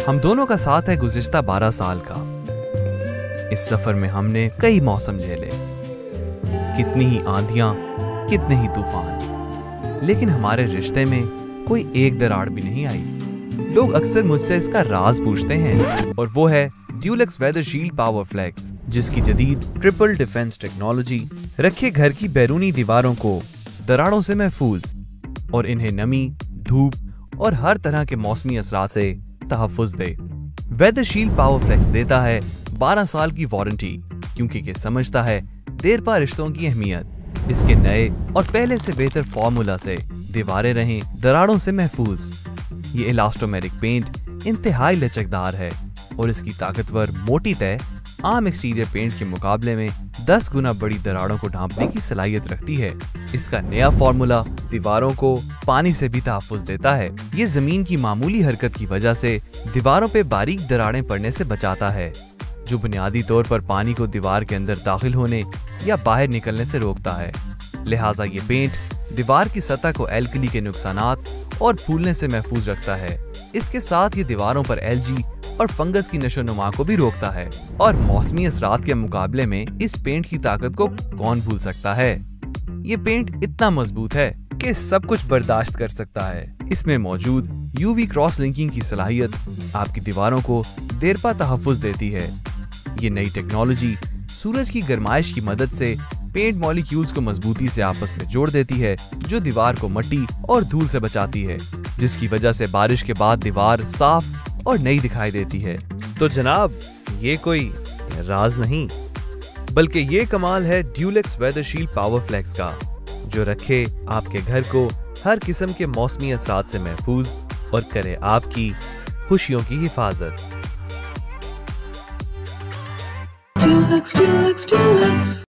हम दोनों का साथ है गुज़िश्ता 12 साल का। इस सफर में हमने कई मौसम झेले, कितनी ही आंधियां, कितने ही तूफान, लेकिन हमारे रिश्ते में कोई एक दरार भी नहीं आई। लोग अक्सर मुझसे इसका राज पूछते हैं और वो है Dulux Weather Shield Power Flex, जिसकी जदीद ट्रिपल डिफेंस टेक्नोलॉजी रखे घर की बैरूनी दीवारों को दरारों से महफूज और इन्हें नमी, धूप और हर तरह के मौसमी असरात से तहफ़्फ़ुज़ दे। वेदर शील्ड पावर फ्लेक्स देता है 12 साल की वारंटी, क्योंकि ये समझता है देरपा रिश्तों की अहमियत। इसके नए और पहले से बेहतर फॉर्मूला से दीवारें रहें दरारों से महफूज। ये इलास्टोमेरिक पेंट इंतहाई लचकदार है और इसकी ताकतवर मोटी तह आम एक्सटीरियर पेंट के मुकाबले में 10 गुना बड़ी दरारों को ढांपने की सलाहियत रखती है। इसका नया फॉर्मूला दीवारों को पानी से भी तहफ़्फ़ुज़ देता है। ये जमीन की मामूली हरकत की वजह से दीवारों पे बारीक दरारें पड़ने से बचाता है, जो बुनियादी तौर पर पानी को दीवार के अंदर दाखिल होने या बाहर निकलने से रोकता है। लिहाजा ये पेंट दीवार की सतह को एल्कली के नुकसानात और फूलने से महफूज रखता है। इसके साथ ये दीवारों पर एलजी और फंगस की नशोनुमा को भी रोकता है। और मौसमी असरात के मुकाबले में इस पेंट की ताकत को कौन भूल सकता है। ये पेंट इतना मजबूत है कि सब कुछ बर्दाश्त कर सकता है। इसमें मौजूद यूवी क्रॉस लिंकिंग की सलाहियत आपकी दीवारों को देरपा तहफ़्फ़ुज़ देती है। ये नई टेक्नोलॉजी सूरज की गर्माइश की मदद से पेंट मॉलिक्यूल्स को मजबूती से आपस में जोड़ देती है, जो दीवार को मिट्टी और धूल से बचाती है, जिसकी वजह से बारिश के बाद दीवार साफ और नई दिखाई देती है। तो जनाब, ये कोई राज नहीं, बल्कि ये कमाल है Dulux Weather Shield Power Flex का, जो रखे आपके घर को हर किस्म के मौसमी असरात से महफूज और करे आपकी खुशियों की हिफाजत। Dulux, Dulux, Dulux.